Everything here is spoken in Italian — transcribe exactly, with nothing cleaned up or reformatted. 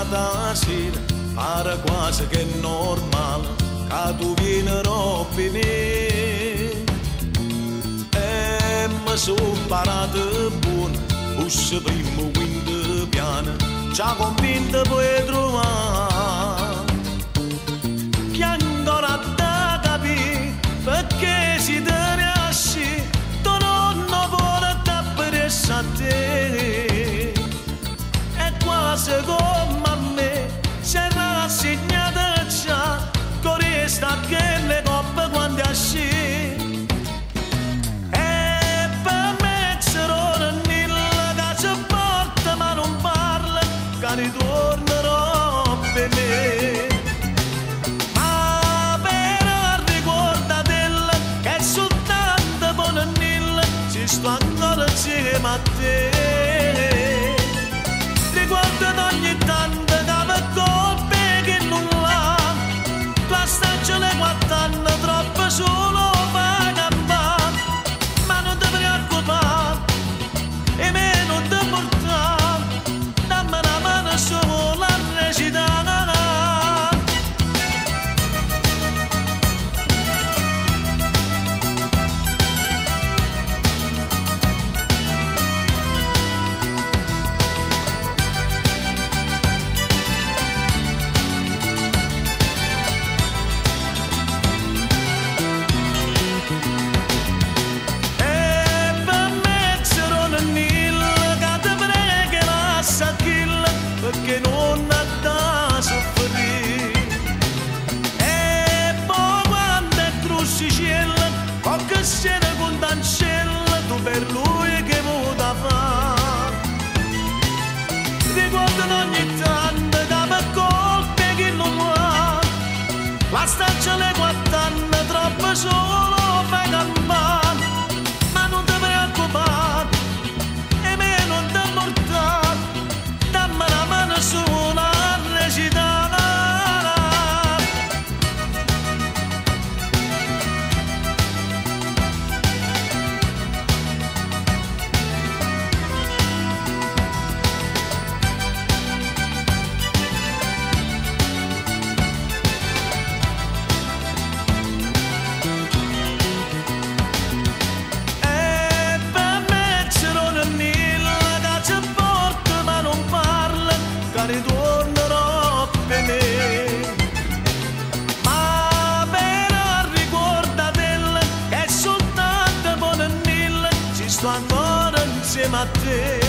sabato sera, fare quasi che è normale, che tu vieni troppo me. E mi sono imparato buono, uscì prima quinto piano, già convinto puoi trovare. Che ancora da capire, perché si te riesci, tu non vuole tappare a te. E quasi come a me, si è rassegnata già, con resta che le coppe quando esci. E per me c'è Ronilla che ci porta ma non parla, che ritornerò per me. Ma per ricordatela che è soltanto Bonannilla, ci sto ancora insieme a te. Riguarda ogni tanto che mi colpe che non l'ha, tua stagione quattro anni troppo solo fa campare. Ma non ti preoccupare e me non ti portare, dammi una mano solo a recitare. Perché non ha da soffrire. E poi quando è cruscicella, qualche sera con d'ancella, tu per lui che vuoi fare. Ricordo ogni tanto che mi colpe che non ha, la stagione quattro anni troppo solo fai campare. Ma non ti preoccupare e me non ti portare, dammi una mano solo a recitare. E per me c'è Ronilla che ci porta ma non parla, che ritornerò per me. Ma per ricordatela che è soltanto Bonannilla, ci sto ancora insieme a te.